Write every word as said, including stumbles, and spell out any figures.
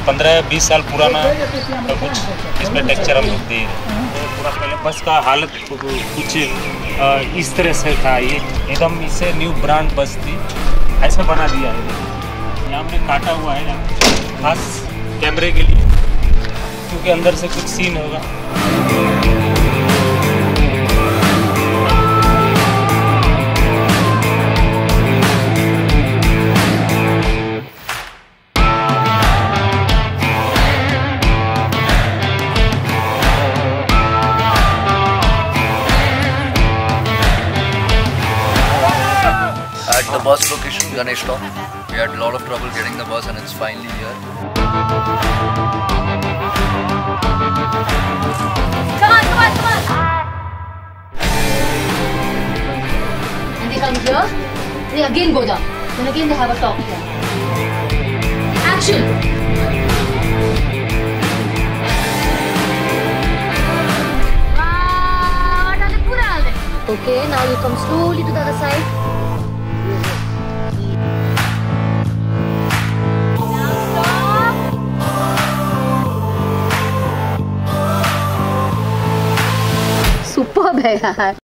पंद्रह बीस साल पुराना तो कुछ इसमें टेक्चर हम लोग दे रहे हैं। पूरा पहले बस का हालत कुछ इस तरह से था, ये एकदम इससे न्यू ब्रांड बस थी, ऐसे बना दिया है। यहाँ हमने काटा हुआ है खास कैमरे के लिए, क्योंकि अंदर से कुछ सीन होगा। The bus location, Ganesh Top. We had a lot of trouble getting the bus and it's finally here. Come on, come on, come on! And they come here, they again go down. Then again they have a talk here. Action! Okay, now you come slowly to the other side. Superb है यार।